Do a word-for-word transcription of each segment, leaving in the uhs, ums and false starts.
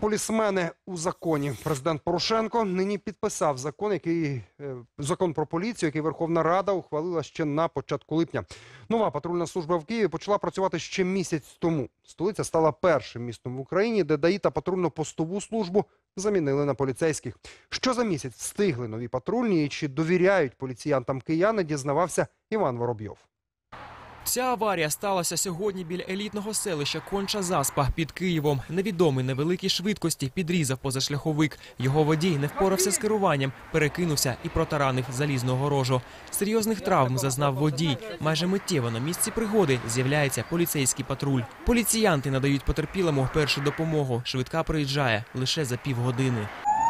Полісмени у законі. Президент Порошенко нині підписав закон, який закон про поліцію, який Верховна Рада ухвалила ще на початку липня. Нова патрульна служба в Києві почала працювати ще місяць тому. Столиця стала першим містом в Україні, де ДАІ та патрульно-постову службу замінили на поліцейських. Що за місяць встигли нові патрульні і чи довіряють поліціянтам кияни, дізнавався Іван Воробйов. Ця аварія сталася сьогодні біля елітного селища Конча-Заспа під Києвом. Невідомий на великій швидкості підрізав позашляховик. Його водій не впорався з керуванням, перекинувся і протаранив залізну огорожу. Серйозних травм зазнав водій. Майже миттєво на місці пригоди з'являється поліцейський патруль. Поліціянти надають потерпілому першу допомогу. Швидка приїжджає лише за півгодини.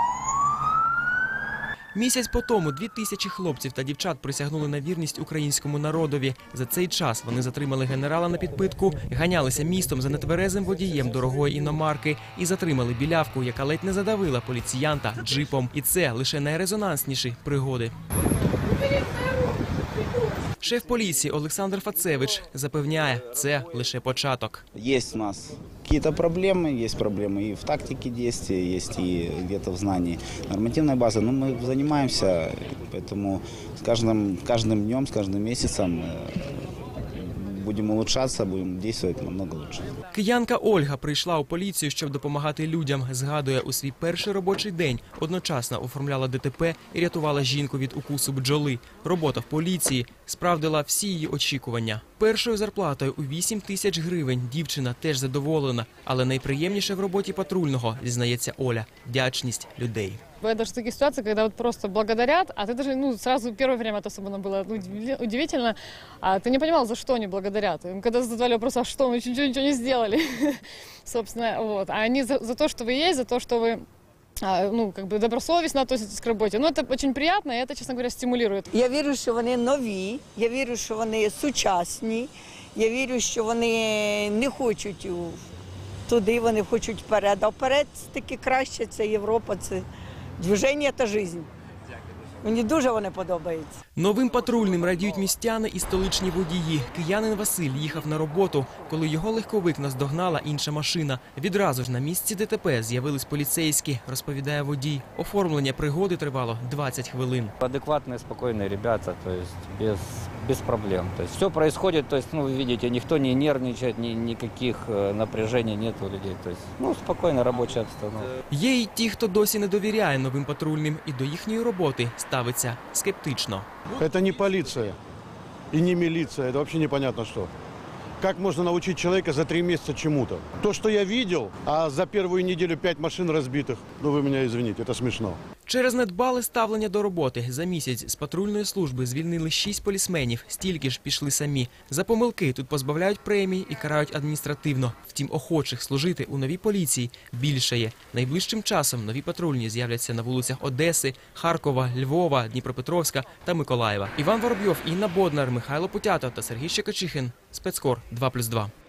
Місяць по тому дві тисячі хлопців та дівчат присягнули на вірність українському народові. За цей час вони затримали генерала на підпитку, ганялися містом за нетверезим водієм дорогої іномарки і затримали білявку, яка ледь не задавила поліціянта джипом. І це лише найрезонансніші пригоди. Шеф поліції Олександр Фацевич запевняє, це лише початок. Є у нас какие-то проблемы, есть проблемы и в тактике действия, есть и где-то в знании нормативной базы, но мы занимаемся, поэтому с каждым, каждым днем, с каждым месяцем будемо улучшатися, будемо діяти намного лучше. Киянка Ольга прийшла у поліцію, щоб допомагати людям. Згадує, у свій перший робочий день одночасно оформляла ДТП і рятувала жінку від укусу бджоли. Робота в поліції справдила всі її очікування. Першою зарплатою у вісім тисяч гривень дівчина теж задоволена. Але найприємніше в роботі патрульного, зізнається Оля, вдячність людей. Бывают даже такие ситуации, когда вот просто благодарят, а ты даже, ну, сразу первое время это особенно было удивительно, а ты не понимал, за что они благодарят. Когда задавали вопрос, а что, мы ничего, ничего не сделали, собственно, вот. А они за, за то, что вы есть, за то, что вы, ну, как бы добросовестно относитесь к работе. Ну, это очень приятно, и это, честно говоря, стимулирует. Я вірю, що вони нові, я вірю, що вони сучасні, я вірю, що вони не хочуть туди, вони хочуть вперед. А вперед таки краще, це Європа, це движення та життя. Мені дуже вони подобаються. Новим патрульним радіють містяни і столичні водії. Киянин Василь їхав на роботу, коли його легковик наздогнала інша машина. Відразу ж на місці ДТП з'явились поліцейські, розповідає водій. Оформлення пригоди тривало двадцять хвилин. Адекватные, спокойные ребята, то есть без, без проблем. То есть все происходит, то есть, ну, вы видите, никто не нервничает, ни, никаких напряжений нет у людей. То есть, ну, спокойно рабочая обстановка. Є й ті, хто досі не довіряє новим патрульним і до їхньої роботи ставиться скептично. Это не полиция и не милиция, это вообще непонятно что. Как можно научить человека за три месяца чему-то? То, что я видел, а за первую неделю пять машин разбитых, ну вы меня извините, это смешно. Через недбале ставлення до роботи за місяць з патрульної служби звільнили шість полісменів, стільки ж пішли самі. За помилки тут позбавляють премій і карають адміністративно. Втім, охочих служити у новій поліції більшає. Найближчим часом нові патрульні з'являться на вулицях Одеси, Харкова, Львова, Дніпропетровська та Миколаєва. Іван Воробйов, Інна Боднар, Михайло Путятов та Сергій Щекочихин. Спецкор два плюс два.